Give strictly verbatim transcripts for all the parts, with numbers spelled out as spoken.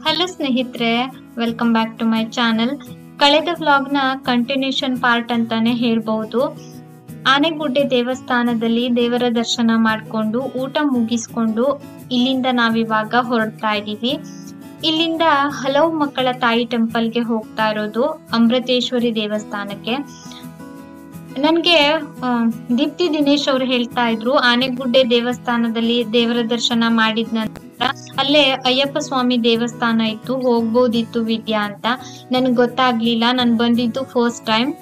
Hello ಸ್ನೇಹಿತರೆ, welcome back to my channel. ಕಳೆದ ವ್ಲಾಗ್ನ ಕಂಟಿನ್ಯೂಷನ್ ಪಾರ್ಟ್ ಅಂತಾನೆ ಹೇಳ್ಬಹುದು. ಆನೆಗುಡ್ಡೆ ದೇವಸ್ಥಾನದಲ್ಲಿ ದೇವರ ದರ್ಶನ ಮಾಡಿಕೊಂಡು ಊಟ ಮುಗಿಸ್ಕೊಂಡು ಇಲ್ಲಿಂದ ನಾವಿವಾಗ ಹೊರಡ್ತಾ ಇದ್ದೀವಿ. ಇಲ್ಲಿಂದ ಹಲವು ಮಕ್ಕಳ ತಾಯಿ ಟೆಂಪಲ್ಗೆ ಹೋಗ್ತಾ ಇರೋದು, ಅಮೃತೇಶ್ವರಿ ದೇವಸ್ಥಾನಕ್ಕೆ. ನನ್ಗೆ ದೀಪ್ತಿ ದಿನೇಶ್ ಅವರು ಹೇಳ್ತಾ ಇದ್ರು, ಆನೆಗುಡ್ಡೆ ದೇವಸ್ಥಾನದಲ್ಲಿ ದೇವರ ದರ್ಶನ ಮಾಡಿದ ನಂತರ ಅಲ್ಲೇ ಅಯ್ಯಪ್ಪ ಸ್ವಾಮಿ ದೇವಸ್ಥಾನ ಇತ್ತು, ಹೋಗ್ಬೋದಿತ್ತು ವಿದ್ಯಾ ಅಂತ. ನನ್ಗೆ ಗೊತ್ತಾಗ್ಲಿಲ್ಲ, ನನ್ ಬಂದಿದ್ದು ಫಸ್ಟ್ ಟೈಮ್.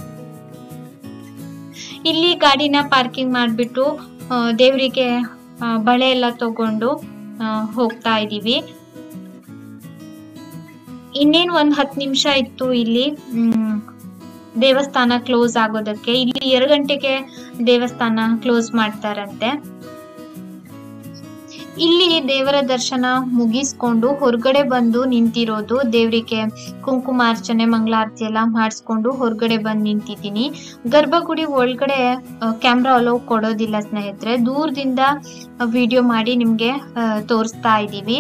ಇಲ್ಲಿ ಗಾಡಿನ ಪಾರ್ಕಿಂಗ್ ಮಾಡ್ಬಿಟ್ಟು ದೇವರಿಗೆ ಬಳೆ ಎಲ್ಲ ತಗೊಂಡು ಹೋಗ್ತಾ ಇದೀವಿ. ಇನ್ನೇನ್ ಒಂದ್ ಹತ್ತು ನಿಮಿಷ ಇತ್ತು ಇಲ್ಲಿ ಹ್ಮ್ ದೇವಸ್ಥಾನ ಕ್ಲೋಸ್ ಆಗೋದಕ್ಕೆ. ಇಲ್ಲಿ ಎರಡು ಗಂಟೆಗೆ ದೇವಸ್ಥಾನ ಕ್ಲೋಸ್ ಮಾಡ್ತಾರಂತೆ. ಇಲ್ಲಿ ದೇವರ ದರ್ಶನ ಮುಗಿಸ್ಕೊಂಡು ಹೊರಗಡೆ ಬಂದು ನಿಂತಿರೋದು, ದೇವರಿಗೆ ಕುಂಕುಮಾರ್ಚನೆ ಮಂಗಳಾರತಿ ಎಲ್ಲ ಮಾಡಿಸ್ಕೊಂಡು ಹೊರಗಡೆ ಬಂದು ನಿಂತಿದ್ದೀನಿ. ಗರ್ಭಗುಡಿ ಒಳಗಡೆ ಕ್ಯಾಮ್ರಾ ಅಲೋ ಕೊಡೋದಿಲ್ಲ ಸ್ನೇಹಿತರೆ, ದೂರದಿಂದ ವಿಡಿಯೋ ಮಾಡಿ ನಿಮ್ಗೆ ತೋರಿಸ್ತಾ ಇದ್ದೀವಿ.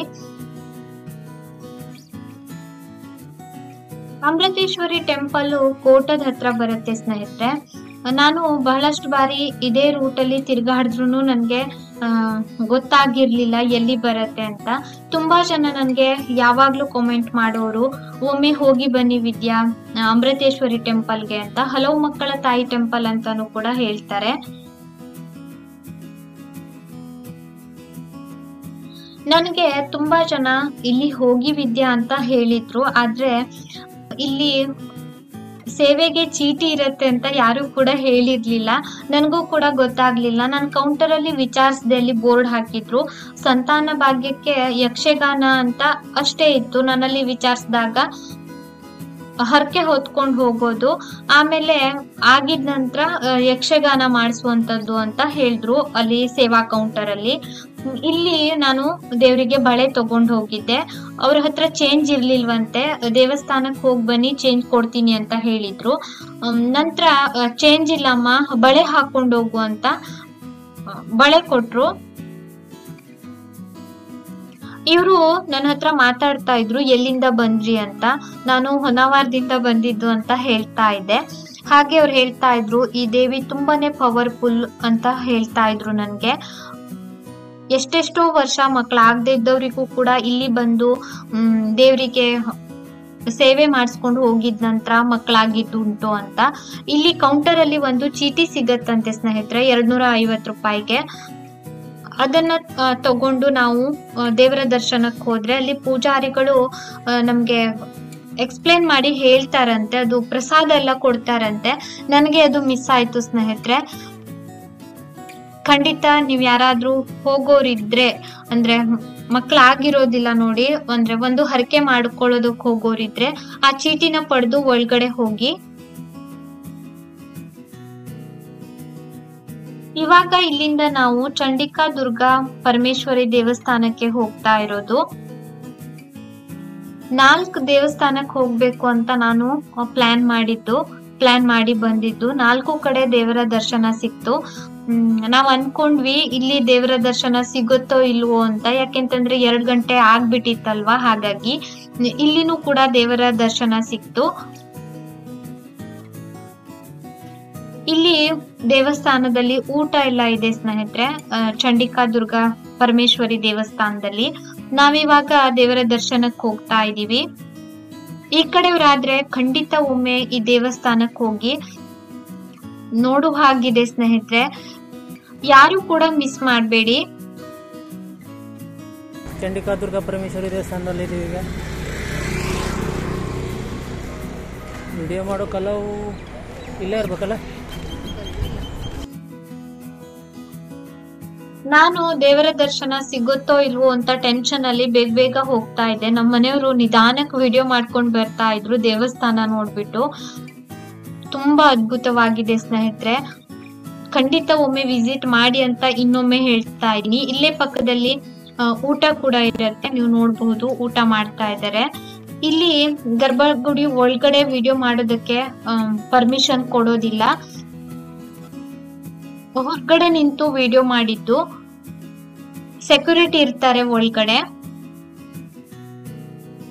ಅಮೃತೇಶ್ವರಿ ಟೆಂಪಲ್ ಕೋಟದ ಹತ್ರ ಬರುತ್ತೆ ಸ್ನೇಹಿತರೆ. ನಾನು ಬಹಳಷ್ಟು ಬಾರಿ ಇದೇ ರೂಟಲ್ಲಿ ತಿರ್ಗಾಡಿದ್ರು ನನ್ಗೆ ಅಹ್ ಗೊತ್ತಾಗಿರ್ಲಿಲ್ಲ ಎಲ್ಲಿ ಬರುತ್ತೆ ಅಂತ. ತುಂಬಾ ಜನ ನನ್ಗೆ ಯಾವಾಗ್ಲೂ ಕಾಮೆಂಟ್ ಮಾಡೋರು, ಒಮ್ಮೆ ಹೋಗಿ ಬನ್ನಿ ವಿದ್ಯಾ ಅಮೃತೇಶ್ವರಿ ಟೆಂಪಲ್ಗೆ ಅಂತ. ಹಲವು ಮಕ್ಕಳ ತಾಯಿ ಟೆಂಪಲ್ ಅಂತಾನು ಕೂಡ ಹೇಳ್ತಾರೆ. ನನಗೆ ತುಂಬಾ ಜನ ಇಲ್ಲಿ ಹೋಗಿ ವಿದ್ಯಾ ಅಂತ ಹೇಳಿದ್ರು, ಆದ್ರೆ ಇಲ್ಲಿ ಸೇವೆಗೆ ಚೀಟಿ ಇರುತ್ತೆ ಅಂತ ಯಾರು ಕೂಡ ಹೇಳಿರ್ಲಿಲ್ಲ. ನನಗೂ ಕೂಡ ಗೊತ್ತಾಗ್ಲಿಲ್ಲ. ನಾನು ಕೌಂಟರ್ ಅಲ್ಲಿ ವಿಚಾರಿಸಿದೆ, ಅಲ್ಲಿ ಬೋರ್ಡ್ ಹಾಕಿದ್ರು ಸಂತಾನ ಭಾಗ್ಯಕ್ಕೆ ಯಕ್ಷಗಾನ ಅಂತ ಅಷ್ಟೇ ಇತ್ತು. ನಾನಲ್ಲಿ ವಿಚಾರಿಸಿದಾಗ ಹರಕೆ ಹೊತ್ಕೊಂಡು ಹೋಗೋದು, ಆಮೇಲೆ ಆಗಿದ ನಂತರ ಯಕ್ಷಗಾನ ಮಾಡಿಸುವಂತದ್ದು ಅಂತ ಹೇಳಿದ್ರು ಅಲ್ಲಿ ಸೇವಾ ಕೌಂಟರ್ ಅಲ್ಲಿ. ಇಲ್ಲಿ ನಾನು ದೇವರಿಗೆ ಬಳೆ ತಗೊಂಡು ಹೋಗಿದ್ದೆ. ಅವ್ರ ಹತ್ರ ಚೇಂಜ್ ಇರ್ಲಿಲ್ವಂತೆ. ದೇವಸ್ಥಾನಕ್ಕೆ ಹೋಗಿ ಬನ್ನಿ ಚೇಂಜ್ ಕೊಡ್ತೀನಿ ಅಂತ ಹೇಳಿದ್ರು. ನಂತರ ಚೇಂಜ್ ಇಲ್ಲಮ್ಮ, ಬಳೆ ಹಾಕೊಂಡು ಹೋಗು ಅಂತ ಬಳೆ ಕೊಟ್ರು. ಇವರು ನನ್ನ ಹತ್ರ ಮಾತಾಡ್ತಾ ಇದ್ರು, ಎಲ್ಲಿಂದ ಬಂದ್ರಿ ಅಂತ. ನಾನು ಹೊನ್ನಾವರದಿಂದ ಬಂದಿದ್ದು ಅಂತ ಹೇಳ್ತಾ ಇದ್ದೆ. ಹಾಗೆ ಅವ್ರು ಹೇಳ್ತಾ ಇದ್ರು, ಈ ದೇವಿ ತುಂಬಾನೇ ಪವರ್ಫುಲ್ ಅಂತ ಹೇಳ್ತಾ ಇದ್ರು ನನ್ಗೆ. ಎಷ್ಟೆಷ್ಟೋ ವರ್ಷ ಮಕ್ಕಳಾಗದೆ ಇದ್ದವರಿಗೂ ಕೂಡ ಇಲ್ಲಿ ಬಂದು ಹ್ಮ್ ದೇವರಿಗೆ ಸೇವೆ ಮಾಡಿಸ್ಕೊಂಡು ಹೋಗಿದ ನಂತರ ಮಕ್ಕಳಾಗಿದ್ದು ಉಂಟು ಅಂತ. ಇಲ್ಲಿ ಕೌಂಟರ್ ಅಲ್ಲಿ ಒಂದು ಚೀಟಿ ಸಿಗತ್ತಂತೆ ಸ್ನೇಹಿತರೆ, ಎರಡ್ನೂರ ಐವತ್ತು ರೂಪಾಯಿಗೆ. ಅದನ್ನ ತಗೊಂಡು ನಾವು ದೇವರ ದರ್ಶನಕ್ಕೆ ಹೋದ್ರೆ ಅಲ್ಲಿ ಪೂಜಾರಿಗಳು ನಮ್ಗೆ ಎಕ್ಸ್ಪ್ಲೇನ್ ಮಾಡಿ ಹೇಳ್ತಾರಂತೆ. ಅದು ಪ್ರಸಾದ ಎಲ್ಲ ಕೊಡ್ತಾರಂತೆ. ನನಗೆ ಅದು ಮಿಸ್ ಆಯ್ತು ಸ್ನೇಹಿತರೆ. ಖಂಡಿತ ನೀವ್ ಯಾರಾದ್ರೂ ಹೋಗೋರಿದ್ರೆ, ಅಂದ್ರೆ ಮಕ್ಳಾಗಿರೋದಿಲ್ಲ ನೋಡಿ, ಅಂದ್ರೆ ಒಂದು ಹರಕೆ ಮಾಡ್ಕೊಳ್ಳೋದಕ್ ಹೋಗೋರಿದ್ರೆ ಆ ಚೀಟಿನ ಪಡೆದು ಒಳಗಡೆ ಹೋಗಿ. ಇವಾಗ ಇಲ್ಲಿಂದ ನಾವು ಚಂಡಿಕಾ ದುರ್ಗಾ ಪರಮೇಶ್ವರಿ ದೇವಸ್ಥಾನಕ್ಕೆ ಹೋಗ್ತಾ ಇರೋದು. ನಾಲ್ಕು ದೇವಸ್ಥಾನಕ್ಕೆ ಹೋಗ್ಬೇಕು ಅಂತ ನಾನು ಪ್ಲಾನ್ ಮಾಡಿದ್ದು ಪ್ಲಾನ್ ಮಾಡಿ ಬಂದಿದ್ದು. ನಾಲ್ಕು ಕಡೆ ದೇವರ ದರ್ಶನ ಸಿಕ್ತು. ಹ್ಮ್ ನಾವ್ ಅನ್ಕೊಂಡ್ವಿ ಇಲ್ಲಿ ದೇವರ ದರ್ಶನ ಸಿಗುತ್ತೋ ಇಲ್ವೋ ಅಂತ, ಯಾಕೆಂತಂದ್ರೆ ಎರಡ್ ಗಂಟೆ ಆಗ್ಬಿಟ್ಟಿತ್ತಲ್ವಾ, ಹಾಗಾಗಿ ಇಲ್ಲಿನೂ ಕೂಡ ದೇವರ ದರ್ಶನ ಸಿಕ್ತು. ಇಲ್ಲಿ ದೇವಸ್ಥಾನದಲ್ಲಿ ಊಟ ಎಲ್ಲ ಇದೆ ಸ್ನೇಹಿತರೆ, ಚಂಡಿಕಾ ದುರ್ಗಾ ಪರಮೇಶ್ವರಿ ದೇವಸ್ಥಾನದಲ್ಲಿ. ನಾವಿವಾಗ ದೇವರ ದರ್ಶನಕ್ಕೆ ಹೋಗ್ತಾ ಇದೀವಿ. ಈ ಕಡೆಯವರಾದ್ರೆ ಖಂಡಿತ ಒಮ್ಮೆ ಈ ದೇವಸ್ಥಾನಕ್ಕೆ ಹೋಗಿ ನೋಡುವ ಹಾಗಿದೆ ಸ್ನೇಹಿತರೆ, ಯಾರು ಕೂಡ ಮಿಸ್ ಮಾಡಬೇಡಿ. ಚಂಡಿಕಾ ದುರ್ಗಾ ಪರಮೇಶ್ವರಿ ದೇವಸ್ಥಾನದಲ್ಲಿ ಇದೀವಿ. ಈಗ ವಿಡಿಯೋ ಮಾಡೋಕಲ್ಲ, ಇಲ್ಲೇ ಇರ್ಬೇಕಲ್ಲ. ನಾನು ದೇವರ ದರ್ಶನ ಸಿಗುತ್ತೋ ಇಲ್ವೋ ಅಂತ ಟೆನ್ಷನ್ ಅಲ್ಲಿ ಬೇಗ ಬೇಗ ಹೋಗ್ತಾ ಇದ್ದೆ. ನಮ್ಮ ಮನೆಯವರು ನಿಧಾನಕ್ಕೆ ವಿಡಿಯೋ ಮಾಡ್ಕೊಂಡು ಬರ್ತಾ ಇದ್ರು ದೇವಸ್ಥಾನ ನೋಡ್ಬಿಟ್ಟು. ತುಂಬಾ ಅದ್ಭುತವಾಗಿದೆ ಸ್ನೇಹಿತರೆ, ಖಂಡಿತ ಒಮ್ಮೆ ವಿಸಿಟ್ ಮಾಡಿ ಅಂತ ಇನ್ನೊಮ್ಮೆ ಹೇಳ್ತಾ ಇದೀನಿ. ಇಲ್ಲೇ ಪಕ್ಕದಲ್ಲಿ ಊಟ ಕೂಡ ಇರುತ್ತೆ, ನೀವು ನೋಡಬಹುದು. ಊಟ ಮಾಡ್ತಾ ಇದ್ದಾರೆ. ಇಲ್ಲಿ ಗರ್ಭಗುಡಿ ಒಳಗಡೆ ವಿಡಿಯೋ ಮಾಡೋದಕ್ಕೆ ಪರ್ಮಿಷನ್ ಕೊಡೋದಿಲ್ಲ. ಹೊರಗಡೆ ನಿಂತು ವಿಡಿಯೋ ಮಾಡಿದ್ದು. ಸೆಕ್ಯೂರಿಟಿ ಇರ್ತಾರೆ ಒಳಗಡೆ.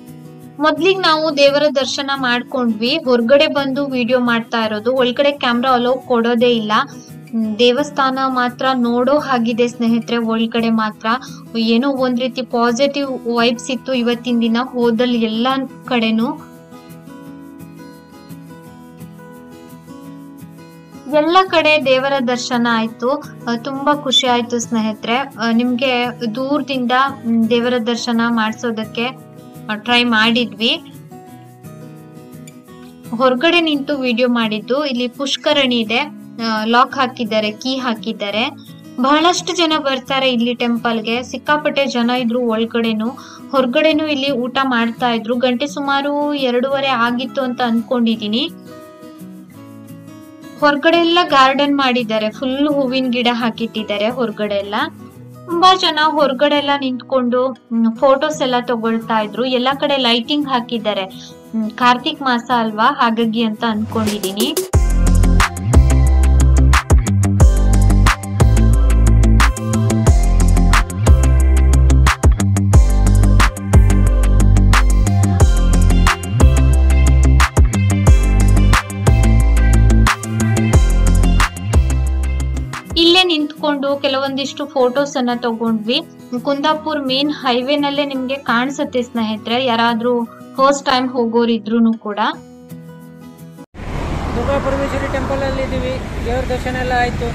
ಮೊದ್ಲಿಗೆ ನಾವು ದೇವರ ದರ್ಶನ ಮಾಡ್ಕೊಂಡ್ವಿ, ಹೊರಗಡೆ ಬಂದು ವಿಡಿಯೋ ಮಾಡ್ತಾ ಇರೋದು. ಒಳಗಡೆ ಕ್ಯಾಮ್ರಾ ಅಲೋ ಕೊಡೋದೇ ಇಲ್ಲ. ದೇವಸ್ಥಾನ ಮಾತ್ರ ನೋಡೋ ಹಾಗಿದೆ ಸ್ನೇಹಿತರೆ. ಒಳಗಡೆ ಮಾತ್ರ ಏನೋ ಒಂದ್ ರೀತಿ ಪಾಸಿಟಿವ್ ವೈಬ್ಸ್ ಇತ್ತು ಇವತ್ತಿನ ದಿನ ಹೋದಲ್ಲಿ ಎಲ್ಲಾ ಕಡೆನೂ. ಎಲ್ಲ ಕಡೆ ದೇವರ ದರ್ಶನ ಆಯ್ತು. ತುಂಬಾ ಖುಷಿ ಆಯ್ತು ಸ್ನೇಹಿತರೆ. ನಿಮ್ಗೆ ದೂರದಿಂದ ದೇವರ ದರ್ಶನ ಮಾಡಿಸೋದಕ್ಕೆ ಟ್ರೈ ಮಾಡಿದ್ವಿ. ಹೊರಗಡೆ ನಿಂತು ವಿಡಿಯೋ ಮಾಡಿದ್ದು. ಇಲ್ಲಿ ಪುಷ್ಕರಣಿ ಇದೆ, ಲಾಕ್ ಹಾಕಿದ್ದಾರೆ, ಕೀ ಹಾಕಿದ್ದಾರೆ. ಬಹಳಷ್ಟು ಜನ ಬರ್ತಾರೆ ಇಲ್ಲಿ ಟೆಂಪಲ್ಗೆ. ಸಿಕ್ಕಾಪಟ್ಟೆ ಜನ ಇದ್ರು ಒಳಗಡೆನು ಹೊರಗಡೆನು. ಇಲ್ಲಿ ಊಟ ಮಾಡ್ತಾ ಇದ್ರು. ಗಂಟೆ ಸುಮಾರು ಎರಡೂವರೆ ಆಗಿತ್ತು ಅಂತ ಅನ್ಕೊಂಡಿದೀನಿ. ಹೊರಗಡೆ ಎಲ್ಲ ಗಾರ್ಡನ್ ಮಾಡಿದ್ದಾರೆ, ಫುಲ್ ಹೂವಿನ ಗಿಡ ಹಾಕಿಟ್ಟಿದ್ದಾರೆ ಹೊರಗಡೆ ಎಲ್ಲ. ತುಂಬಾ ಜನ ಹೊರಗಡೆ ಎಲ್ಲ ನಿಂತ್ಕೊಂಡು ಫೋಟೋಸ್ ಎಲ್ಲ ತಗೊಳ್ತಾ ಇದ್ರು. ಎಲ್ಲಾ ಕಡೆ ಲೈಟಿಂಗ್ ಹಾಕಿದ್ದಾರೆ. ಕಾರ್ತಿಕ್ ಮಾಸ ಅಲ್ವಾ, ಹಾಗಾಗಿ ಅಂತ ಅನ್ಕೊಂಡಿದೀನಿ. ಇಲ್ಲೇ ನಿಂತ್ಕೊಂಡು ಕೆಲವೊಂದಿಷ್ಟು ಫೋಟೋಸ್ ಅನ್ನ ತಗೊಂಡ್ವಿ. ಕುಂದಾಪುರ್ ಮೇನ್ ಹೈವೇ ನಲ್ಲೇ ನಿಮ್ಗೆ ಕಾಣಿಸುತ್ತೆ ಸ್ನೇಹಿತರೆ, ಯಾರಾದ್ರೂ ಫಸ್ಟ್ ಟೈಮ್ ಹೋಗೋರಿದ್ರು ಕೂಡ. ದುರ್ಗಾ ಪರಮೇಶ್ವರಿ ಟೆಂಪಲ್ ಅಲ್ಲಿ ಇದೀವಿ. ದೇವರ ದರ್ಶನ ಎಲ್ಲ ಆಯ್ತು.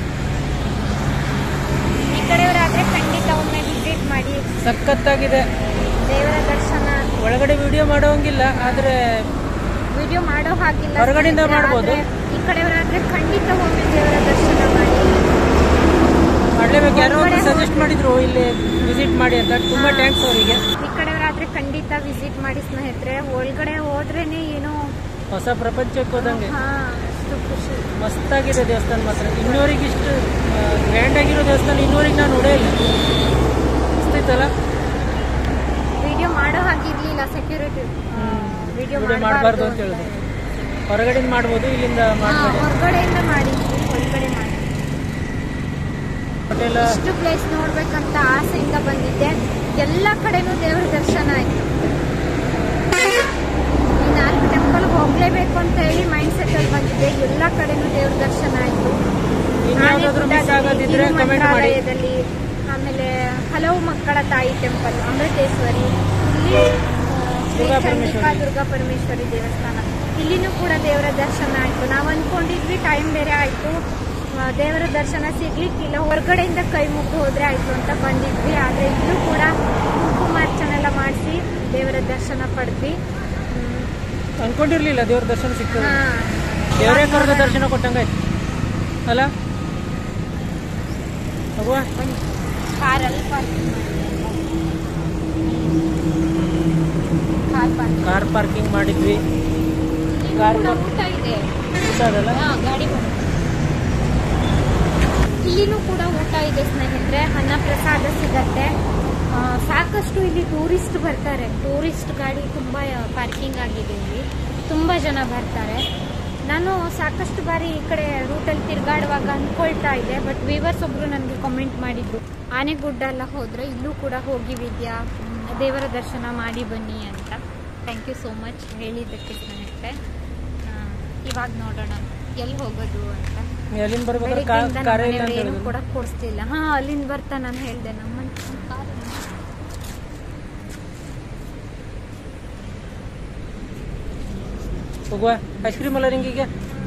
ಈ ಕಡೆಯವರಾದ್ರೆ ಖಂಡಿತ ಒಮ್ಮೆ ವಿಸಿಟ್ ಮಾಡಿ. ಸಖತ್ತಾಗಿದೆ ದೇವರ ದರ್ಶನ. ಒಳಗಡೆ ವಿಡಿಯೋ ಮಾಡೋಂಗಿಲ್ಲ, ಆದ್ರೆ ವಿಡಿಯೋ ಮಾಡೋ ಹಾಗಿಲ್ಲ, ಹೊರಗಡೆಯಿಂದ ಮಾಡ್ಬೋದು. ಈ ಕಡೆಯವರಾದ್ರೆ ಖಂಡಿತ ಒಮ್ಮೆ ದೇವರ ದರ್ಶನ ಮಾಡಿ. ಮಾಡ್ಲೇಬೇಕು. ಯಾರೋ ಸಜೆಸ್ಟ್ ಮಾಡಿದ್ರು ಇಲ್ಲಿ ವಿಸಿಟ್ ಮಾಡಿ ಅಂತ, ತುಂಬಾ ಥ್ಯಾಂಕ್ಸ್ ಅವರಿಗೆ. ಈ ಕಡೆಯವರಾದ್ರೆ ಖಂಡಿತ ವಿಸಿಟ್ ಮಾಡಿ ಸ್ನೇಹಿತರೆ. ಒಳಗಡೆ ಹೋದ್ರೇನೆ ಏನೋ ಹೊಸ ಪ್ರಪಂಚಕ್ಕೆ ಹೋದಂಗೆ. ಹಾ, ಅಷ್ಟು ಖುಷಿ. ಮಸ್ತಾಗಿದೆ ದೇವಸ್ಥಾನ ಮಾತ್ರ. ಇನ್ನೂರಿಗೆ ಇಷ್ಟು ಗ್ರ್ಯಾಂಡ್ ಆಗಿರೋ ದೇವಸ್ಥಾನ ಇನ್ನೂರಿಗೆ ನಾನು ನೋಡೇ ಇಲ್ಲ. ಮಸ್ತಿತ್ತಲ್ಲ. ವಿಡಿಯೋ ಮಾಡೋ ಹಾಗಿರ್ಲಿಲ್ಲ, ಸೆಕ್ಯೂರಿಟಿ ವಿಡಿಯೋ ಮಾಡಬಾರ್ದು ಅಂತ ಹೇಳಿದ್ರು. ಹೊರಗಡೆಯಿಂದ ಮಾಡ್ಬೋದು, ಇಲ್ಲಿಂದ ಮಾಡ್ಬೋದು. ಹೊರಗಡೆಯಿಂದ ಮಾಡಿದ್ವಿ, ಹೊರಗಡೆ ಮಾಡಿ. ಇಷ್ಟು ಪ್ಲೇಸ್ ನೋಡ್ಬೇಕಂತ ಆಸೆಯಿಂದ ಬಂದಿದ್ದೆ. ಎಲ್ಲ ಕಡೆನೂ ದೇವರ ದರ್ಶನ ಆಯ್ತು. ಈ ನಾಲ್ಕು ಟೆಂಪಲ್ ಹೋಗ್ಲೇಬೇಕು ಅಂತ ಹೇಳಿ ಮೈಂಡ್ ಸೆಟ್ ಅಲ್ಲಿ ಬಂದಿದ್ದೆ. ಎಲ್ಲ ಕಡೆನೂ ದೇವರ ದರ್ಶನ ಆಯ್ತು. ಮಂತ್ರಾಲಯದಲ್ಲಿ, ಆಮೇಲೆ ಹಲವು ಮಕ್ಕಳ ತಾಯಿ ಟೆಂಪಲ್, ಅಮೃತೇಶ್ವರಿ, ಇಲ್ಲಿ ಶ್ರೀ ಚಂಡಿಕಾ ದುರ್ಗಾ ಪರಮೇಶ್ವರಿ ದೇವಸ್ಥಾನ, ಇಲ್ಲಿನೂ ಕೂಡ ದೇವರ ದರ್ಶನ ಆಯ್ತು. ನಾವು ಅನ್ಕೊಂಡಿದ್ವಿ ಟೈಮ್ ಬೇರೆ ಆಯ್ತು, ದೇವರ ದರ್ಶನ ಸಿಗ್ಲಿಕ್ಕಿಲ್ಲ, ಹೊರಗಡೆಯಿಂದ ಕೈ ಮುಗ್ದು ಹೋದ್ರೆ ಆಯ್ತು ಅಂತ ಬಂದಿದ್ವಿ. ಆದ್ರೆ ಇಲ್ಲೂ ಕೂಡ ಕುಂಕುಮಾರ್ಚನೆ ಎಲ್ಲ ಮಾಡಿಸಿ ದೇವರ ದರ್ಶನ ಪಡೆದ್ವಿ. ಅನ್ಕೊಂಡಿರ್ಲಿಲ್ಲ ದೇವರ ದರ್ಶನ ಸಿಗ್ತದೆ. ದೇವರೇ ಕರೆದ ದರ್ಶನ ಕೊಟ್ಟಂಗಾಯ್ತು ಅಲ್ಲ. ಕಾರಲ್ಲಿ ಕಾರ್ ಪಾರ್ಕಿಂಗ್ ಮಾಡಿದ್ವಿ. ಊಟ ಇದೆ, ಅದಲ್ಲ ಗಾಡಿ ಇಲ್ಲಿನೂ ಕೂಡ ಊಟ ಇದೆ ಸ್ನೇಹಿತರೆ. ಅನ್ನ ಪ್ರಸಾದ ಸಿಗತ್ತೆ. ಸಾಕಷ್ಟು ಇಲ್ಲಿ ಟೂರಿಸ್ಟ್ ಬರ್ತಾರೆ. ಟೂರಿಸ್ಟ್ ಗಾಡಿ ತುಂಬಾ ಪಾರ್ಕಿಂಗ್ ಆಗಿದೆ ಇಲ್ಲಿ, ತುಂಬಾ ಜನ ಬರ್ತಾರೆ. ನಾನು ಸಾಕಷ್ಟು ಬಾರಿ ಈ ಕಡೆ ರೂಟಲ್ಲಿ ತಿರುಗಾಡುವಾಗ ಅಂದ್ಕೊಳ್ತಾ ಇದ್ದೆ, ಬಟ್ ವೀವರ್ಸ್ ಒಬ್ರು ನನಗೆ ಕಮೆಂಟ್ ಮಾಡಿದ್ರು, ಆನೆಗುಡ್ಡ ಎಲ್ಲ ಹೋದ್ರೆ ಇಲ್ಲೂ ಕೂಡ ಹೋಗಿ ವಿದ್ಯಾ ದೇವರ ದರ್ಶನ ಮಾಡಿ ಬನ್ನಿ ಅಂತ. ಥ್ಯಾಂಕ್ ಯು ಸೋ ಮಚ್ ಹೇಳಿದ್ದಕ್ಕೆ ಸ್ನೇಹಿತರೆ. ಇವಾಗ ನೋಡೋಣ ಎಲ್ಲಿ ಹೋಗೋದು ಅಂತ. ಏನು ಕೂಡ ಕೊಡಿಸ್ತಿಲ್ಲ. ಹಾ, ಅಲ್ಲಿಂದ ಬರ್ತಾ ನಾನು ಹೇಳ್ದೆ ನಮ್ಮ ಹೋಗುವ. ಐಸ್ ಕ್ರೀಮ್ ಅಲ್ಲ ನಿಂಗೆ?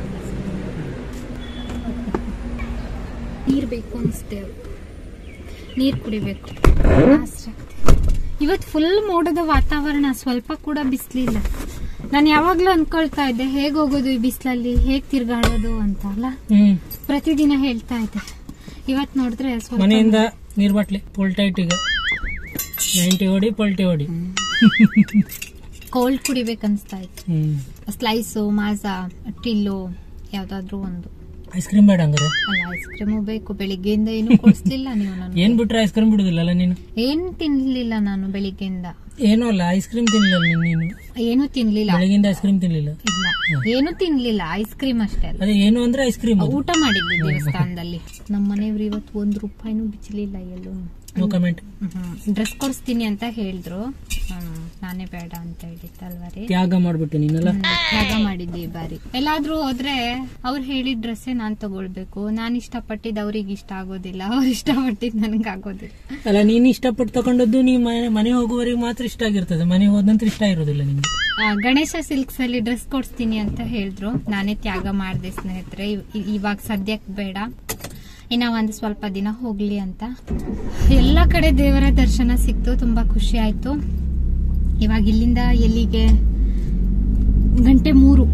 ನೀರ್ ಬೇಕು ಅನಿಸ್ತೇವೆ, ನೀರ್ ಕುಡಿಬೇಕು. ಇವತ್ತು ಫುಲ್ ಮೋಡದ ವಾತಾವರಣ, ಸ್ವಲ್ಪ ಕೂಡ ಬಿಸಿಲಿಲ್ಲ. ನಾನು ಯಾವಾಗ್ಲೂ ಅನ್ಕೊಳ್ತಾ ಇದ್ದೆ ಹೇಗ್ ಹೋಗೋದು ಈ ಬಿಸಿಲಲ್ಲಿ, ಹೇಗ್ ತಿರ್ಗಾಡೋದು ಅಂತ ಅಲ್ಲ. ಪ್ರತಿದಿನ ಹೇಳ್ತಾ ಇದ್ದೆ. ಇವತ್ ನೋಡಿದ್ರೆ ಮನೆಯಿಂದ ನೀರ್ ಬಾಟ್ಲಿ ಫುಲ್ ಟೈಟ್, ಈಗ ನೈಂಟಿ ಹೊಡಿ ಪಲ್ಟಿ ಹೊಡಿ. ಕೋಲ್ಡ್ ಕುಡಿಬೇಕನ್ಸ್ತಾ ಇತ್ತು. ಸ್ಲೈಸು, ಮಾಜಾ, ಟಿಲ್ಲು ಯಾವ್ದಾದ್ರು ಒಂದು. ಐಸ್ ಕ್ರೀಮ್ ಬೇಡ ಹಂಗಾರೆ? ಅಲ್ಲ, ಐಸ್ ಕ್ರೀಮು ಬೇಕು. ಬೆಳಿಗ್ಗೆಯಿಂದ ಏನು ಕೊಡಿಸ್ಲಿಲ್ಲ ನೀವು. ನಾನು ಏನ್ ಬಿಟ್ರೆ ಐಸ್ ಕ್ರೀಮ್ ಬಿಡುದಿಲ್ಲ ನೀನು? ಏನ್ ತಿನ್ಲಿಲ್ಲ ನಾನು ಬೆಳಿಗ್ಗೆಯಿಂದ. ಏನೂ ಅಲ್ಲ, ಐಸ್ ಕ್ರೀಮ್ ತಿನ್ಲಿಲ್ಲ ನೀನು? ಏನು ತಿನ್ಲಿಲ್ಲ ಬೆಳಗಿಂದ. ಐಸ್ ಕ್ರೀಮ್ ತಿನ್ಲಿಲ್ಲ? ಇಲ್ಲ, ಏನು ತಿನ್ಲಿಲ್ಲ, ಐಸ್ ಕ್ರೀಮ್ ಅಷ್ಟೇ. ಅದೇ ಏನು ಅಂದ್ರೆ ಐಸ್ ಕ್ರೀಮ್. ಊಟ ಮಾಡಿದ್ವಿ ದೇವಸ್ಥಾನದಲ್ಲಿ. ನಮ್ಮ ಮನೆಯವ್ರು ಇವತ್ತು ಒಂದ್ ರೂಪಾಯಿನೂ ಬಿಚ್ಚಲಿಲ್ಲ ಎಲ್ಲೂ. No comment. ಡ್ರೆಸ್ ಕೊಡಿಸ್ತೀನಿ ಅಂತ ಹೇಳಿದ್ರು. ಹ್ಮ್ ನಾನೇ ಬೇಡ ಅಂತ ಹೇಳಿದ್ದಲ್ವ ರೀ. ತ್ಯಾಗ ಮಾಡ್ಬಿಟ್ಟೆ ನೀನೆಲ್ಲ. ತ್ಯಾಗ ಮಾಡಿದ್ದೆ ಈ ಬಾರಿ. ಎಲ್ಲಾದ್ರೂ ಹೋದ್ರೆ ಅವ್ರು ಹೇಳಿದ ಡ್ರೆಸ್ಸೇ ನಾನ್ ತಗೊಳ್ಬೇಕು. ನಾನ್ ಇಷ್ಟಪಟ್ಟಿದ್ ಅವ್ರಿಗೆ ಇಷ್ಟ ಆಗೋದಿಲ್ಲ, ಅವ್ರು ಇಷ್ಟಪಟ್ಟಿದ್ ನನ್ಗೆ ಆಗೋದಿಲ್ಲ. ಅಲ್ಲ, ನೀನ್ ಇಷ್ಟಪಟ್ಟು ತಗೊಂಡದ್ದು ನೀ ಮನೆ ಹೋಗುವವರೆಗೆ ಮಾತ್ರ ಇಷ್ಟ ಆಗಿರ್ತದೆ, ಮನೆ ಹೋದ ನಂತರ ಇಷ್ಟ ಇರೋದಿಲ್ಲ ನಿಮ್ಗೆ. ಗಣೇಶ ಸಿಲ್ಕ್ಸ್ ಅಲ್ಲಿ ಡ್ರೆಸ್ ಕೊಡ್ಸ್ತೀನಿ ಅಂತ ಹೇಳಿದ್ರು, ನಾನೇ ತ್ಯಾಗ ಮಾಡಿದೆ ಸ್ನೇಹಿತರೆ. ಇವಾಗ ಸದ್ಯಕ್ಕೆ ಬೇಡ, ಇನ್ನ ಒಂದು ಸ್ವಲ್ಪ ದಿನ ಹೋಗ್ಲಿ ಅಂತ. ಎಲ್ಲ ಕಡೆ ದೇವರ ದರ್ಶನ ಸಿಕ್ತು, ತುಂಬಾ ಖುಷಿ ಆಯ್ತು. ಇವಾಗ ಇಲ್ಲಿಂದ ಎಲ್ಲಿಗೆ? ಗಂಟೆ ಮೂರು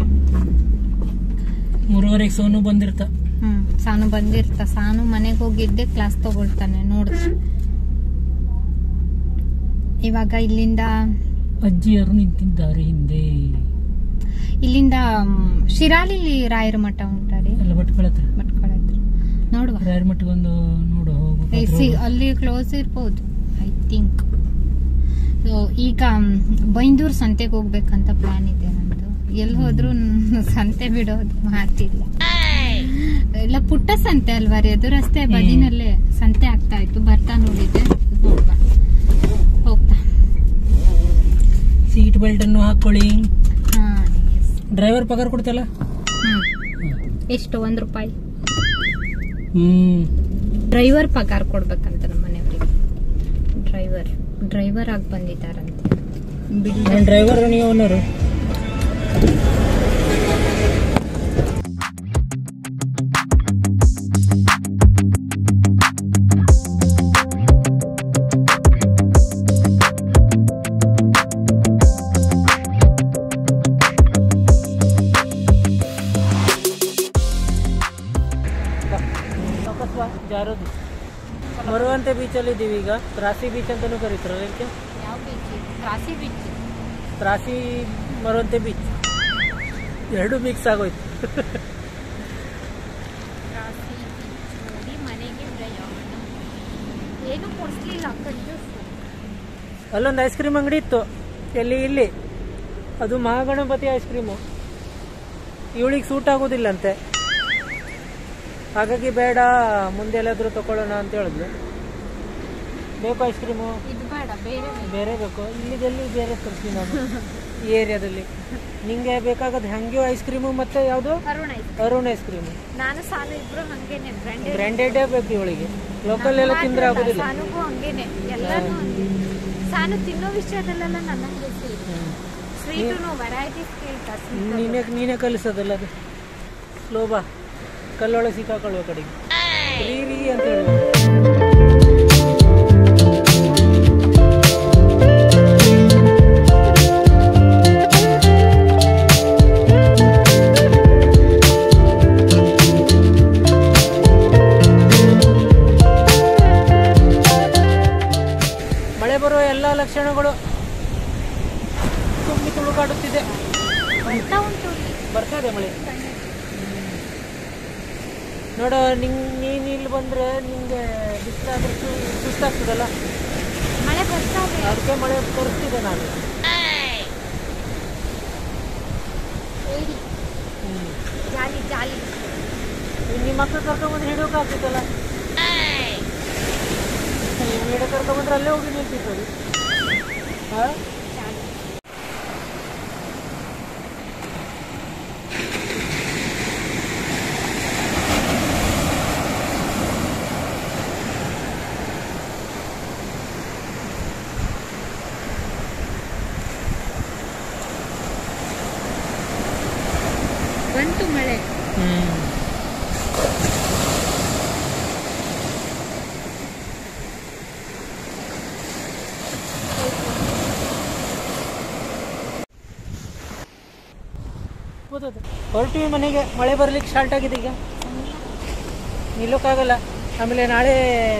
ಮೂರುವರೆಗೆ ಸೋನು ಬಂದಿರ್ತ. ಹ್ಮ್ ಸಾನು ಬಂದಿರ್ತ. ಸಾನು ಮನೆಗೆ ಹೋಗಿದ್ದೆ, ಕ್ಲಾಸ್ ತಗೊಳ್ತಾನೆ ನೋಡಿದ್ರೆ. ಇವಾಗ ಇಲ್ಲಿಂದ ಅಜ್ಜಿಯರು ನಿಂತಿದ್ದಾರೆ ಹಿಂದೆ. ಇಲ್ಲಿಂದ ಶಿರಾಲಿ ರಾಯರ ಮಠ ಉಂಟಾರಿ, ಎಲ್ಲ ಭಟ್ಕಳ ಹತ್ರ. ಭಟ್ಕಳ ಹತ್ರ ನೋಡುವ. ರಾಯರ ಮಠಗೊಂದು ನೋಡು, ಅಲ್ಲಿ ಕ್ಲೋಸ್ ಇರ್ಬೋದು ಐ ಥಿಂಕ್. ಈಗ ಬೈಂದೂರ್ ಸಂತೆಗೆ ಹೋಗ್ಬೇಕಂತ ಪ್ಲಾನ್ ಇದೆ ನಂದು. ಎಲ್ಲಿ ಹೋದ್ರು ಸಂತೆ ಬಿಡೋದು ಮಾತಿಲ್ಲ. ಎಲ್ಲ ಪುಟ್ಟ ಸಂತೆ ಅಲ್ವಾ ರೀ ಅದು, ರಸ್ತೆ ಬದಿನಲ್ಲೇ ಸಂತೆ ಆಗ್ತಾ ಇತ್ತು. ಬರ್ತಾ ನೋಡಿದ್ದೆ, ಹೋಗ್ಬಾ ಹೋಗ್ತಾ. ಸೀಟ್ ಬೆಲ್ಟ್ ಅನ್ನು ಹಾಕೊಳ್ಳಿ. ಡ್ರೈವರ್ ಪಗಾರ ಕೊಡ್ತಲ್ಲ? ಹ್ಮ್ ಎಷ್ಟು? ಒಂದ್ ರೂಪಾಯಿ. ಹ್ಮ್ ಡ್ರೈವರ್ ಪಗಾರ ಕೊಡ್ಬೇಕಂತ ನಮ್ಮ ಮನೆಯವ್ರಿಗೆ. ಡ್ರೈವರ್ ಡ್ರೈವರ್ ಆಗಿ ಬಂದಿದ್ದಾರಂತೆ. ಡ್ರೈವರ್ ನೀವು ಓನರು. ಜಾರೋದು ಮರುವಂತೆ ಬೀಚಲ್ಲಿ ಇದ್ದೀವಿ ಈಗ. ತ್ರಾಸಿ ಬೀಚ್ ಅಂತಾನೂ ಕರೀತಾರೆ ಅದಕ್ಕೆ. ಯಾವ beach? Trasi beach. Trasi Maravanthe beach ಎರಡು ಮಿಕ್ಸ್ ಆಗೋಯ್ತು. ತ್ರಾಸಿ ಬೀಚ್ ನೋಡಿ ಮನೆಗೆ ಏನು ಕೊಡಿಸ್ಲಿಲ್ಲ. ಅಲ್ಲೊಂದು ಐಸ್ ಕ್ರೀಮ್ ಅಂಗಡಿ ಇತ್ತು, ಎಲ್ಲಿ ಇಲ್ಲಿ. ಅದು ಮಹಾಗಣಪತಿ ಐಸ್ ಕ್ರೀಮು. ಇವಳಿಗೆ ಸೂಟ್ ಆಗೋದಿಲ್ಲ ಅಂತೆ, ಹಾಗಾಗಿ ಬೇಡ, ಮುಂದೆ ಎಲ್ಲಾದ್ರೂ ತಗೊಳ್ಳೋಣ ಅಂತ ಹೇಳಿದ್ಲು. ಬೇಕು ಐಸ್ ಕ್ರೀಮು? ಇದು ಬೇಡ, ಬೇರೆ ಬೇರೆ ಬೇಕು. ಇಲ್ಲಿಗೆಲ್ಲಿ ಬೇರೆ ತರ್ತೀನಿ ನಾನು ಈ ಏರಿಯಾದಲ್ಲಿ. ನಿಂಗೆ ಬೇಕಾಗದು ಹಂಗೆ ಐಸ್ ಕ್ರೀಮು ಮತ್ತೆ ಯಾವುದು? Arun ice Arun ice cream. ನಾನು ಸಾನು ಇಬ್ರು ಹಂಗೇನೆ ಬ್ರ್ಯಾಂಡೆಡ್ ಬ್ರ್ಯಾಂಡೆಡೇ ಬೇಕು ಇವಳಿಗೆ. ಲೋಕಲ್ ಎಲ್ಲ ತಿಂದ್ರೆ ಆಗೋದಿಲ್ಲ. ಸಾನುಗೂ ಹಂಗೇನೆ, ಎಲ್ಲಾನು ಸಾನು ತಿನ್ನೋ ವಿಷಯದಲ್ಲೆಲ್ಲ ನನ್ನ ಸ್ವೀಟು ವೆರೈಟೀಸ್ ಕೇಳ್ತಾ. ನೀನೇ ನೀನೇ ಕಲಿಸೋದಲ್ಲ ಅದು. ಸ್ಲೋ ಬಾ, ಕಲ್ಲೊಳಗೆ ಸಿಕ್ಕಾಕೊಳ್ಳುವ ಕಡೆಗೆ ರೀ ರೀ ಅಂತ ಹೇಳುವ. ಮಳೆ ಬರುವ ಎಲ್ಲ ಲಕ್ಷಣಗಳು ತುಂಬಿ ತುಳುಕಾಡುತ್ತಿದೆ. ಬರ್ತದೆ ಮಳೆ. ನೋಡು, ನಿಂಗೆ ನೀನು ಇಲ್ಲಿ ಬಂದರೆ ನಿಂಗೆ ಬಿಸಿಲಾದ್ರೆ ಸುಸ್ತಾಗ್ತದಲ್ಲ, ಮಳೆ ಬರ್ತಾವೆ. ಅದಕ್ಕೆ ಮಳೆ ತೋರಿಸ್ತಿದ್ದೆ ನಾನು. ಜಾಲಿ ಜಾಲಿ. ನಿಮ್ಮ ಮಕ್ಕಳು ಕರ್ಕೊಂಬಂದ್ರೆ ಹಿಡಿಯೋಕೆ ಆಗ್ತಿತ್ತಲ್ಲ, ನಿಮ್ಮ ಹಿಡಿಯೋ ಕರ್ಕೊಂಬಂದ್ರೆ ಅಲ್ಲೇ ಹೋಗಿ ನಿಲ್ತಿತ್ತು. ಹಾಂ, ಬಂತು ಮಳೆ. ಹೊರಟಿವಿ ಮನೆಗೆ. ಮಳೆ ಬರ್ಲಿಕ್ಕೆ ಸ್ಟಾರ್ಟ್ ಆಗಿದೆ ಈಗ, ನಿಲ್ಲೋಕ್ಕಾಗಲ್ಲ. ಆಮೇಲೆ ನಾಳೆ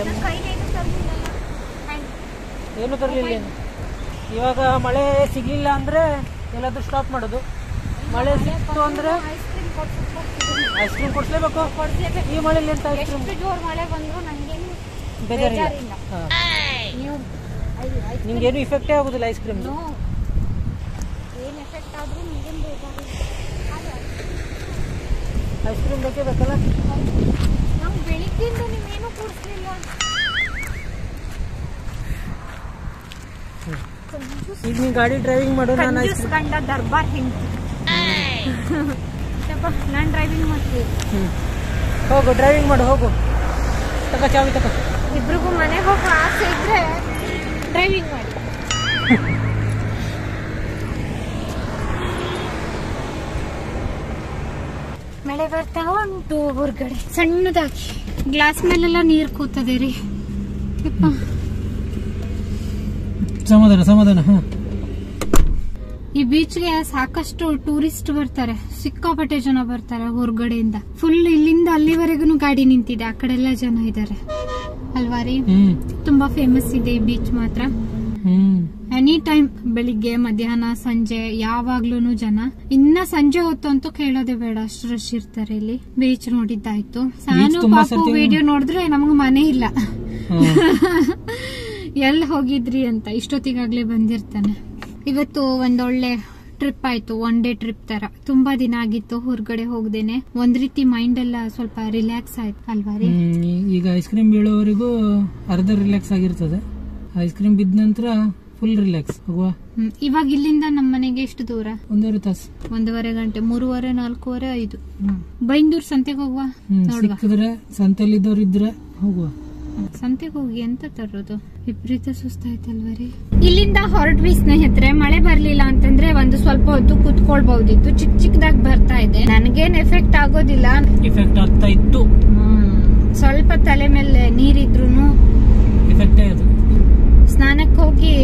ಏನು ತರಲಿಲ್ಲ. ಇವಾಗ ಮಳೆ ಸಿಗಲಿಲ್ಲ ಅಂದರೆ ಎಲ್ಲಾದ್ರೂ ಸ್ಟಾಪ್ ಮಾಡೋದು. ಮಳೆ ಸಿಕ್ತು ಅಂದರೆ ಐಸ್ ಕ್ರೀಮ್ ಕೊಡ್ಸ್ಲೇಬೇಕು. ಈ ಮಳೆಯಲ್ಲಿ ಎಂತ ಐಸ್ ಕ್ರೀಮ್? ಜೋರ್ ಮಳೆ ಬಂದ್ರು ನಂಗೇನು ಬೇಜಾರಿಲ್ಲ. ನಿಮ್ಗೇನು ಇಫೆಕ್ಟೇ ಆಗೋದಿಲ್ಲ ಐಸ್ ಕ್ರೀಮ್. ಏನು ಎಫೆಕ್ಟ್ ಆದ್ರೂ ನಿಮ್ಗೇನು ಬೇಜಾರಿಲ್ಲ. ಐಸ್ ಕ್ರೀಮ್ ಬೇಕೇ ಬೇಕಲ್ಲ. ನಮ್ಗೆ ಬೆಳಿಗ್ಗೆಯಿಂದ ನೀವೇನು ಕೊಡಿಸ್ಲಿಲ್ಲ. ಈಗ ನೀ ಗಾಡಿ ಡ್ರೈವಿಂಗ್ ಮಾಡು, ನಾನು ಐಸ್ ಕ್ರೀಮ್. ಕಂಡ ದರ್ಬಾರ್ ಹೆಂಡ್ತಿ. ನಾನು ಡ್ರೈವಿಂಗ್ ಮಾಡ್ತೀವಿ. ಹೋಗು ಡ್ರೈವಿಂಗ್ ಮಾಡು, ಹೋಗು. ತಕ ಚಾವಿ ತಕ. ಇಬ್ರಿಗೂ ಮನೆಗೆ ಹೋಗೋ ಆಸೆ ಇದ್ರೆ ಡ್ರೈವಿಂಗ್ ಮಾಡಿ. ಮಳೆ ಬರ್ತಾ ಉಂಟು ಹೊರಗಡೆ ಸಣ್ಣದಾಗಿ. ಗ್ಲಾಸ್ ಮೇಲೆಲ್ಲ ನೀರ್ ಕೂತದೆ ರೀ. ಸಮಾಧಾನ ಸಮಾಧಾನ. ಈ ಬೀಚ್ಗೆ ಸಾಕಷ್ಟು ಟೂರಿಸ್ಟ್ ಬರ್ತಾರೆ, ಸಿಕ್ಕಾಪಟ್ಟೆ ಜನ ಬರ್ತಾರೆ ಹೊರಗಡೆಯಿಂದ. ಫುಲ್ ಇಲ್ಲಿಂದ ಅಲ್ಲಿವರೆಗೂ ಗಾಡಿ ನಿಂತಿದೆ, ಆ ಕಡೆ ಎಲ್ಲ ಜನ ಇದ್ದಾರೆ ಅಲ್ವಾ ರೀ. ತುಂಬಾ ಫೇಮಸ್ ಇದೆ ಈ ಬೀಚ್ ಮಾತ್ರ. ಎನಿ ಟೈಮ್ ಬೆಳಿಗ್ಗೆ ಮಧ್ಯಾಹ್ನ ಸಂಜೆ ಯಾವಾಗ್ಲೂ ಜನ. ಇನ್ನ ಸಂಜೆ ಹೊತ್ತು ಅಂತೂ ಕೇಳೋದೇ ಬೇಡ, ಅಷ್ಟು ರಶ್ ಇರ್ತಾರೆ ಇಲ್ಲಿ. ಬೀಚ್ ನೋಡಿದ್ದಾಯ್ತು. ಸಾನು ಪಾಪು ವಿಡಿಯೋ ನೋಡಿದ್ರೆ ನಮಗ್ ಮನೆ ಇಲ್ಲ ಎಲ್ಲಿ ಹೋಗಿದ್ರಿ ಅಂತ ಇಷ್ಟೊತ್ತಿಗಾಗ್ಲೇ ಬಂದಿರ್ತಾನೆ. ಇವತ್ತು ಒಂದೊಳ್ಳೆ ಟ್ರಿಪ್ ಆಯ್ತು, ಒನ್ ಡೇ ಟ್ರಿಪ್ ತರ. ತುಂಬಾ ದಿನ ಆಗಿತ್ತು ಹೊರಗಡೆ ಹೋಗ್ದೇನೆ. ಒಂದ್ ರೀತಿ ಮೈಂಡ್ ಎಲ್ಲ ಸ್ವಲ್ಪ ರಿಲ್ಯಾಕ್ಸ್ ಆಯ್ತು ಅಲ್ವಾ ರೀ. ಈಗ ಐಸ್ ಕ್ರೀಮ್ ಬೀಳೋವರೆಗೂ ಅರ್ಧ ರಿಲ್ಯಾಕ್ಸ್ ಆಗಿರ್ತದೆ. ಐಸ್ ಕ್ರೀಮ್ ಬಿದ್ದ ನಂತರ ಫುಲ್ ರಿಲ್ಯಾಕ್ಸ್. ಇವಾಗ ಇಲ್ಲಿಂದ ನಮ್ಮ ಮನೆಗೆ ಎಷ್ಟು ದೂರ? ಒಂದೂವರೆ ತಾಸು, ಒಂದೂವರೆ ಗಂಟೆ. ಮೂರುವರೆ ನಾಲ್ಕೂವರೆ ಐದು. ಬೈಂದೂರ್ ಸಂತೆಗೆ ಹೋಗುವ. ಸಿಕ್ಕಿದ್ರೆ ಸಂತೆಲಿದ್ದವ್ರು ಇದ್ರೆ ಹೋಗುವ. ಸಂತೆಗೆ ಹೋಗಿ ಎಂತ ತರೋದು? ವಿಪರೀತ ಸುಸ್ತಾಯ್ತಲ್ವ ರೀ. ಇಲ್ಲಿಂದ ಹೊರಟ್ವಿ ಸ್ನೇಹಿತರೆ. ಮಳೆ ಬರ್ಲಿಲ್ಲ ಅಂತಂದ್ರೆ ಒಂದು ಸ್ವಲ್ಪ ಹೊತ್ತು ಕುತ್ಕೊಳ್ಬಹುದಿತ್ತು. ಚಿಕ್ಕ ಚಿಕ್ಕದಾಗಿ ಬರ್ತಾ ಇದೆ. ನನಗೇನ್ ಎಫೆಕ್ಟ್ ಆಗೋದಿಲ್ಲ. ಎಫೆಕ್ಟ್ ಆಗ್ತಾ ಇತ್ತು. ಸ್ವಲ್ಪ ತಲೆ ಮೇಲೆ ನೀರಿದ್ರು ಎಫೆಕ್ಟ್ ಆಯ್ತು. ಸ್ನಾನಕ್ಕೆ ಹೋಗಿ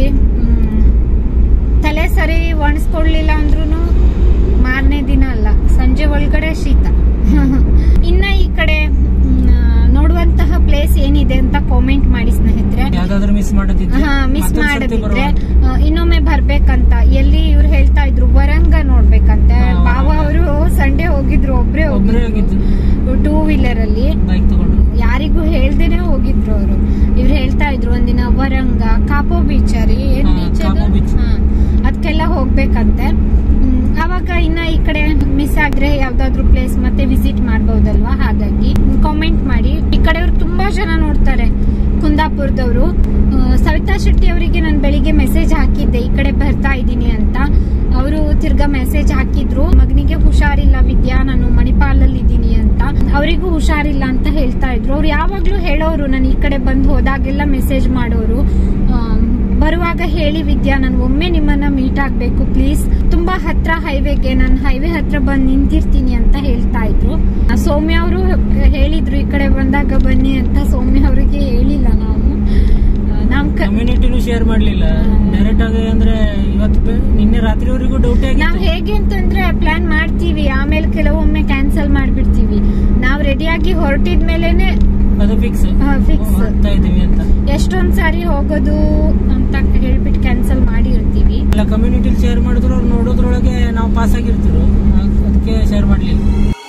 ತಲೆ ಸರಿ ಒಣಸ್ಕೊಳ್ಲಿಲ್ಲ ಅಂದ್ರೂ ಮಾರನೇ ದಿನ ಅಲ್ಲ, ಸಂಜೆ ಒಳಗಡೆ ಶೀತ. ಇನ್ನ ಈ ಕಡೆ ನೋಡುವಂತಹ ಪ್ಲೇಸ್ ಏನಿದೆ ಅಂತ ಕಾಮೆಂಟ್ ಮಾಡಿ ಸ್ನೇಹಿತರೆ. ಮಿಸ್ ಮಾಡೋದಿದ್ರೆ ಮಿಸ್ ಮಾಡೋದಿದ್ರೆ ಇನ್ನೊಮ್ಮೆ ಬರ್ಬೇಕಂತ. ಎಲ್ಲಿ ಇವ್ರು ಹೇಳ್ತಾ ಇದ್ರು ವರಂಗ ನೋಡ್ಬೇಕಂತೆ. ಬಾವ ಅವರು ಸಂಡೇ ಹೋಗಿದ್ರು, ಒಬ್ರೇ ಹೋಗಿದ್ರು ಟೂ ವೀಲರ್ ಅಲ್ಲಿ. ಯಾರಿಗೂ ಹೇಳ್ದೇನೆ ಹೋಗಿದ್ರು ಅವರು. ಇವ್ರು ಹೇಳ್ತಾ ಇದ್ರು ಒಂದಿನ ವರಂಗ, ಕಾಪೋ ಬೀಚ್ ರೀ, ಏನ್ ಬೀಚ್ ಅದು, ಅದಕ್ಕೆಲ್ಲ ಹೋಗ್ಬೇಕಂತೆ. ಅವಾಗ ಇನ್ನ ಈ ಕಡೆ ಮಿಸ್ ಆದ್ರೆ ಯಾವ್ದಾದ್ರು ಪ್ಲೇಸ್ ಮತ್ತೆ ವಿಸಿಟ್ ಮಾಡಬಹುದಲ್ವಾ. ಹಾಗಾಗಿ ಕಾಮೆಂಟ್ ಮಾಡಿ. ಈ ಕಡೆಯವ್ರು ತುಂಬಾ ಜನ ನೋಡ್ತಾರೆ, ಕುಂದಾಪುರದವರು. ಸವಿತಾ ಶೆಟ್ಟಿ ಅವರಿಗೆ ನಾನು ಬೆಳಿಗ್ಗೆ ಮೆಸೇಜ್ ಹಾಕಿದ್ದೆ ಈ ಕಡೆ ಬರ್ತಾ ಇದ್ದೀನಿ ಅಂತ. ಅವರು ತಿರ್ಗಾ ಮೆಸೇಜ್ ಹಾಕಿದ್ರು, ಮಗನಿಗೆ ಹುಷಾರಿಲ್ಲ ವಿದ್ಯಾ, ನಾನು ಮಣಿಪಾಲಲ್ಲಿ ಇದ್ದೀನಿ ಅಂತ. ಅವರಿಗೂ ಹುಷಾರಿಲ್ಲ ಅಂತ ಹೇಳ್ತಾ ಇದ್ರು. ಅವ್ರು ಯಾವಾಗ್ಲೂ ಹೇಳೋರು, ನಾನು ಈ ಕಡೆ ಬಂದು ಹೋದಾಗೆಲ್ಲ ಮೆಸೇಜ್ ಮಾಡೋರು, ಬರುವಾಗ ಹೇಳಿ ವಿದ್ಯಾ, ನಾನು ಒಮ್ಮೆ ನಿಮ್ಮನ್ನ ಮೀಟ್ ಆಗ್ಬೇಕು ಪ್ಲೀಸ್. ತುಂಬಾ ಹತ್ರ ಹೈವೇಗೆ, ನಾನು ಹೈವೇ ಹತ್ರ ಬಂದ್ ನಿಂತಿರ್ತೀನಿ ಅಂತ ಹೇಳ್ತಾ ಇದ್ರು. ಸೌಮ್ಯ ಅವರು ಹೇಳಿದ್ರು ಈ ಕಡೆ ಬಂದಾಗ ಬನ್ನಿ ಅಂತ. ಸೌಮ್ಯ ಅವರಿಗೆ ಹೇಳಿಲ್ಲ ನಾವು. ನಮ್ ಕಮ್ಯುನಿಟಿನೂ ಶೇರ್ ಮಾಡ್ಲಿಲ್ಲ ಡೈರೆಕ್ಟ್ ಆಗಿ. ಅಂದ್ರೆ ಇವತ್ತು ನಿನ್ನೆ ರಾತ್ರಿವರೆಗೂ ಡೌಟ್ ಆಗಿ. ನಾವ್ ಹೇಗೆ ಅಂತಂದ್ರೆ ಪ್ಲಾನ್ ಮಾಡ್ತೀವಿ, ಆಮೇಲೆ ಕೆಲವೊಮ್ಮೆ ಕ್ಯಾನ್ಸಲ್ ಮಾಡ್ಬಿಡ್ತೀವಿ. ನಾವ್ ರೆಡಿಯಾಗಿ ಹೊರಟಿದ್ಮೇಲೆನೆ ಅದು ಫಿಕ್ಸ್ ಫಿಕ್ಸ್ ಇದೀವಿ ಅಂತ. ಎಷ್ಟೊಂದ್ ಸಾರಿ ಹೋಗೋದು ಅಂತ ಹೇಳ್ಬಿಟ್ಟು ಕ್ಯಾನ್ಸಲ್ ಮಾಡಿರ್ತೀವಿ. ಎಲ್ಲ ಕಮ್ಯುನಿಟಿ ಶೇರ್ ಮಾಡಿದ್ರು, ಅವ್ರು ನೋಡೋದ್ರೊಳಗೆ ನಾವು ಪಾಸ್ ಆಗಿರ್ತೀವಿ, ಅದಕ್ಕೆ ಶೇರ್ ಮಾಡ್ಲಿಲ್ಲ.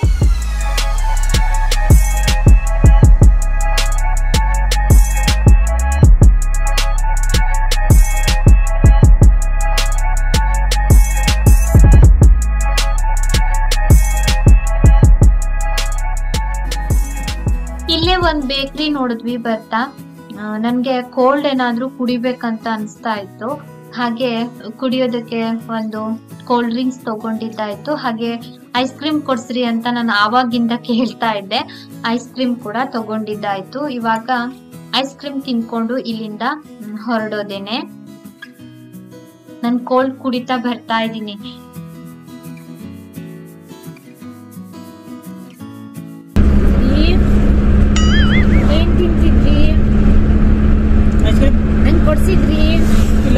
ಇಲ್ಲೇ ಒಂದ್ ಬೇಕ್ರಿ ನೋಡಿದ್ವಿ ಬರ್ತಾ. ನನ್ಗೆ ಕೋಲ್ಡ್ ಏನಾದ್ರೂ ಕುಡಿಬೇಕಂತ ಅನ್ಸ್ತಾ ಇತ್ತು. ಹಾಗೆ ಕುಡಿಯೋದಕ್ಕೆ ಒಂದು ಕೋಲ್ಡ್ ಡ್ರಿಂಕ್ಸ್ ತಗೊಂಡಿದ್ದಾಯ್ತು. ಹಾಗೆ ಐಸ್ ಕ್ರೀಮ್ ಕೊಡ್ಸ್ರಿ ಅಂತ ನಾನು ಆವಾಗಿಂದ ಕೇಳ್ತಾ ಇದ್ದೆ. ಐಸ್ ಕ್ರೀಮ್ ಕೂಡ ತಗೊಂಡಿದ್ದಾಯ್ತು. ಇವಾಗ ಐಸ್ ಕ್ರೀಮ್ ತಿನ್ಕೊಂಡು ಇಲ್ಲಿಂದ ಹೊರಡೋದೇನೆ. ನನ್ ಕೋಲ್ಡ್ ಕುಡಿತಾ ಬರ್ತಾ ಇದ್ದೀನಿ. ಏನ್ ತಿಂತಿದ್ರಿ? ನನ್ ಕೊಡ್ಸಿದ್ರಿ? ಇಲ್ಲ,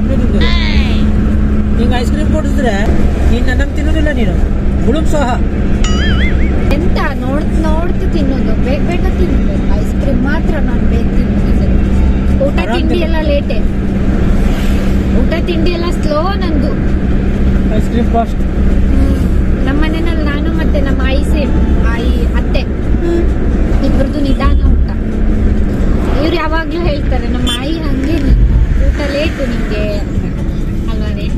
ನಿಂಗೆ ಐಸ್ ಕ್ರೀಮ್ ಕೊಡಿಸಿದ್ರೆ ನೀನ್ ನನ್ನ ತಿನ್ನೋದಿಲ್ಲ. ನೀನು ಗುಳುಂ ಸಹ ಎಂತ ನೋಡ್ ನೋಡ್ತು ತಿನ್ನೋದು. ಬೇಗ ಬೇಗ ತಿನ್ಬೇಕು. ಐಸ್ ಕ್ರೀಮ್ ಮಾತ್ರ ನಾನು ಬೇಗ ತಿಂತಿದ್ದೆ. ಊಟ ತಿಂಡಿ ಎಲ್ಲ ಲೇಟೆ. ಊಟ ತಿಂಡಿ ಎಲ್ಲ ಸ್ಲೋ ನಂದು. ಐಸ್ ಕ್ರೀಮ್ ಕಾಸ್ಟ್ ನಮ್ಮ ಮನೆಯಲ್ಲಿ ನಾನು ಮತ್ತೆ ನಮ್ಮ ಆಯಿ ಸೇಮ್ ಆಯಿ ಅತ್ತೆ ಇಬ್ಬರದು ನಿಧಾನ ಊಟ. ಇವ್ರು ಯಾವಾಗ್ಲೂ ಹೇಳ್ತಾರೆ ನಮ್ಮ ಆಯಿ ಹಂಗೆ ಊಟ ಲೇಟು ನಿಂಗೆ ಅಲ್ವಾ ರೀ.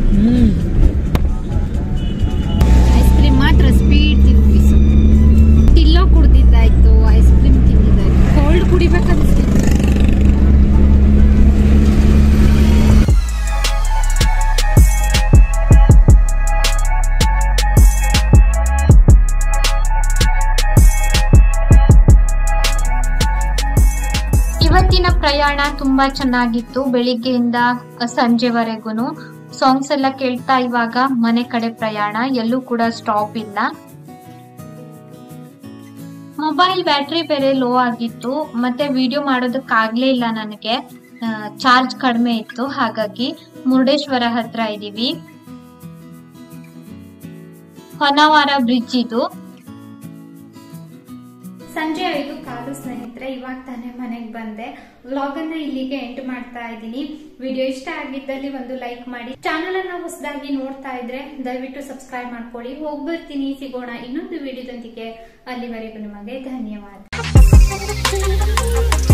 ಐಸ್ ಕ್ರೀಮ್ ಮಾತ್ರ ಸ್ಪೀಡ್ ತಿನ್ನಿಸು. ಟಿಲ್ಲೋ ಕುಡ್ದಿದ್ದಾಯ್ತು, ಐಸ್ ಕ್ರೀಮ್ ತಿಂದಿದ್ದಾಯ್ತು. ಕೋಲ್ಡ್ ಕುಡಿಬೇಕನ್ನಿಸ್ತಿತ್ತು. ತುಂಬಾ ಚೆನ್ನಾಗಿತ್ತು ಬೆಳಿಗ್ಗೆಯಿಂದ ಸಂಜೆವರೆಗೂ. ಸಾಂಗ್ಸ್ ಎಲ್ಲ ಕೇಳ್ತಾ ಇವಾಗ ಮನೆ ಕಡೆ ಪ್ರಯಾಣ. ಎಲ್ಲೂ ಕೂಡ ಸ್ಟಾಪ್ ಇಲ್ಲ. ಮೊಬೈಲ್ ಬ್ಯಾಟ್ರಿ ಬೇರೆ ಲೋ ಆಗಿತ್ತು, ಮತ್ತೆ ವಿಡಿಯೋ ಮಾಡೋದಕ್ಕಾಗ್ಲೇ ಇಲ್ಲ ನನಗೆ. ಚಾರ್ಜ್ ಕಡಿಮೆ ಇತ್ತು. ಹಾಗಾಗಿ ಮುರುಡೇಶ್ವರ ಹತ್ರ ಇದೀವಿ. ಹೊನ್ನವಾರ ಬ್ರಿಡ್ಜ್ ಇದು. ಸಂಜೆ ಐದು ಕಾಲು ಸ್ನೇಹಿತರೆ, ಇವಾಗ ತಾನೇ ಮನೆಗೆ ಬಂದೆ. ವ್ಲಾಗ್ ಅನ್ನ ಇಲ್ಲಿಗೆ ಎಂಡ್ ಮಾಡ್ತಾ ಇದ್ದೀನಿ. ವಿಡಿಯೋ ಇಷ್ಟ ಆಗಿದ್ದಲ್ಲಿ ಒಂದು ಲೈಕ್ ಮಾಡಿ. ಚಾನಲ್ ಅನ್ನ ಹೊಸದಾಗಿ ನೋಡ್ತಾ ಇದ್ರೆ ದಯವಿಟ್ಟು ಸಬ್ಸ್ಕ್ರೈಬ್ ಮಾಡ್ಕೊಳ್ಳಿ. ಹೋಗ್ಬರ್ತೀನಿ, ಸಿಗೋಣ ಇನ್ನೊಂದು ವಿಡಿಯೋದೊಂದಿಗೆ. ಅಲ್ಲಿವರೆಗೂ ನಿಮಗೆ ಧನ್ಯವಾದ.